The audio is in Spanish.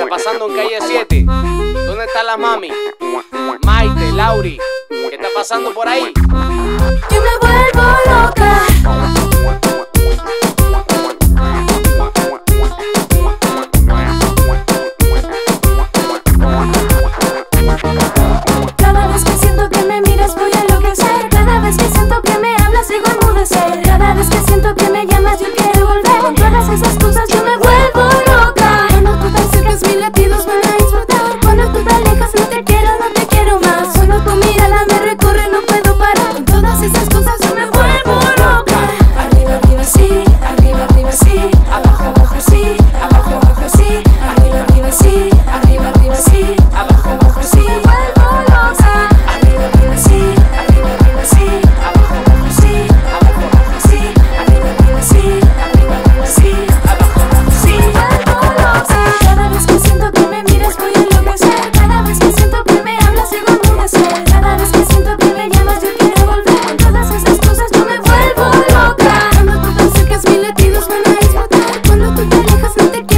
pasando en calle 7? ¿Dónde está la mami? Maite, Lauri, ¿qué está pasando por ahí? Yo me vuelvo loca. Cada vez que siento que me miras voy a enloquecer. Cada vez que siento que me hablas digo enmudecer. Cada vez que siento que me llamas yo quiero volver. Con todas esas cosas yo me vuelvo loca. Cuando tú te acercas mis latidos van a explotar. Cuando tú te alejas no te quiero más. Cuando tu mirada me recorre no puedo parar. Con todas esas cosas yo me vuelvo loca. Arriba, arriba sí, arriba, arriba sí. Abajo, abajo sí, abajo, abajo sí. Arriba, arriba sí, arriba, arriba sí. Abajo, abajo sí. Me vuelvo loca. Arriba, arriba sí, arriba, arriba sí. Abajo, abajo sí, abajo, abajo sí. Arriba, arriba sí, arriba, arriba sí. Abajo, abajo sí. Me vuelvo loca. Cada vez que siento que me miras voy a enloquecer. Cada vez que siento que me hablas digo enmudecer. Cada vez que siento que me llamas yo quiero volver. Con todas esas cosas yo me vuelvo loca. Cuando tú te acercas mis latidos van a explotar. Cuando tú te alejas no te quiero